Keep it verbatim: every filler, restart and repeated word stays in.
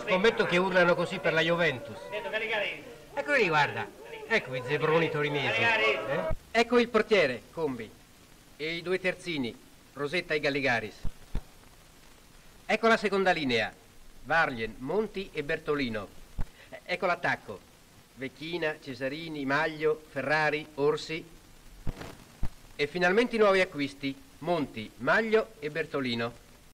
Scommetto che urlano così per la Juventus. Eccoli, guarda. Ecco i zebroni torinesi. Eh? Ecco il portiere, Combi. E i due terzini, Rosetta e Galligaris. Ecco la seconda linea. Varlien, Monti e Bertolino. Ecco l'attacco. Vecchina, Cesarini, Maglio, Ferrari, Orsi. E finalmente i nuovi acquisti. Monti, Maglio e Bertolino.